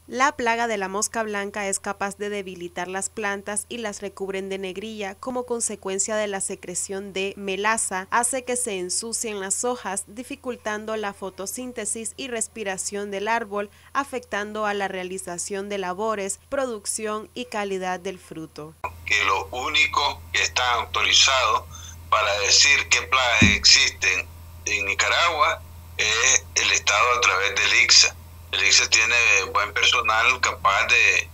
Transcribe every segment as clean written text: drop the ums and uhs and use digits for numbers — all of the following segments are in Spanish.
La plaga de la mosca blanca es capaz de debilitar las plantas y las recubren de negrilla. Como consecuencia de la secreción de melaza, hace que se ensucien las hojas, dificultando la fotosíntesis y respiración del árbol, afectando a la realización de labores, producción y calidad del fruto. Que lo único que está autorizado para decir qué plagas existen en Nicaragua es el Estado a través del ICSA. El ICSA tiene buen personal capaz de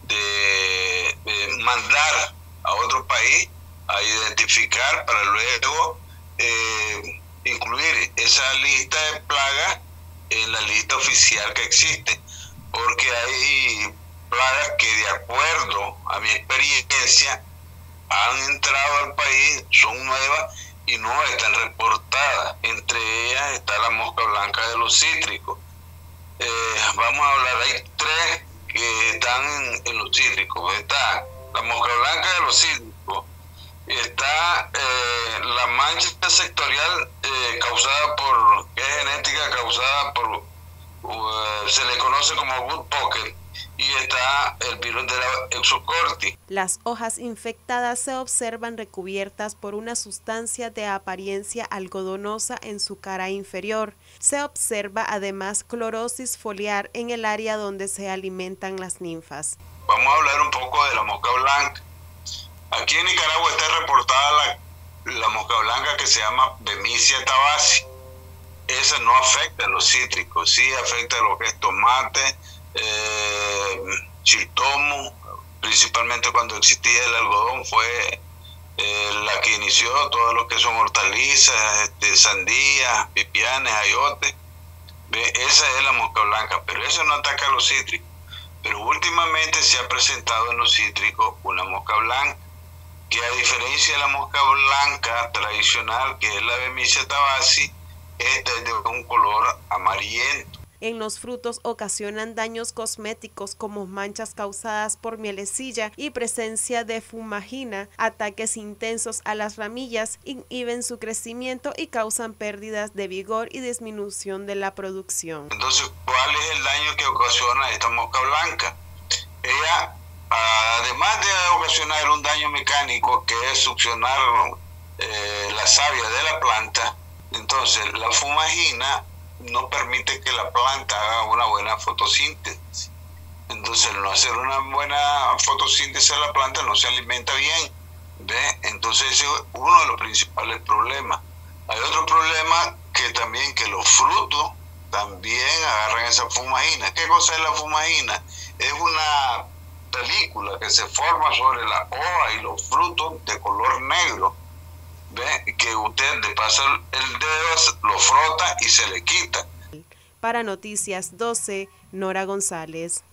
mandar a otro país a identificar para luego incluir esa lista de plagas en la lista oficial que existe, porque hay plagas que, de acuerdo a mi experiencia, han entrado al país, son nuevas y no están reportadas. Entre ellas está la mosca blanca de los cítricos. Vamos a hablar, hay tres que están en los cítricos. Está la mosca blanca de los cítricos, está la mancha sectorial causada por, que es genética causada por, se le conoce como wood pocket, y está el virus de la Exocorti. Las hojas infectadas se observan recubiertas por una sustancia de apariencia algodonosa en su cara inferior. Se observa además clorosis foliar en el área donde se alimentan las ninfas. Vamos a hablar un poco de la mosca blanca. Aquí en Nicaragua está reportada la mosca blanca que se llama Bemisia tabaci. Esa no afecta a los cítricos, sí afecta a lo que es tomate, chiltomo, principalmente cuando existía el algodón fue la que inició todo lo que son hortalizas, sandías, pipianes, ayotes. Esa es la mosca blanca, pero eso no ataca a los cítricos. Pero últimamente se ha presentado en los cítricos una mosca blanca, que a diferencia de la mosca blanca tradicional, que es la Bemisia tabaci, esta es de un color amarillento. En los frutos ocasionan daños cosméticos como manchas causadas por mielecilla y presencia de fumagina. Ataques intensos a las ramillas inhiben su crecimiento y causan pérdidas de vigor y disminución de la producción. Entonces, ¿cuál es el daño que ocasiona esta mosca blanca? Ella, además de ocasionar un daño mecánico, que es succionar la savia de la planta, entonces la fumagina no permite que la planta haga una buena fotosíntesis. Entonces, al no hacer una buena fotosíntesis de la planta, no se alimenta bien. ¿Ve? Entonces, ese es uno de los principales problemas. Hay otro problema que los frutos también agarran esa fumagina. ¿Qué cosa es la fumagina? Es una película que se forma sobre la hoja y los frutos de color negro. ¿Ve? Que usted le pasa el dedo, lo frota y se le quita. Para Noticias 12, Nora González.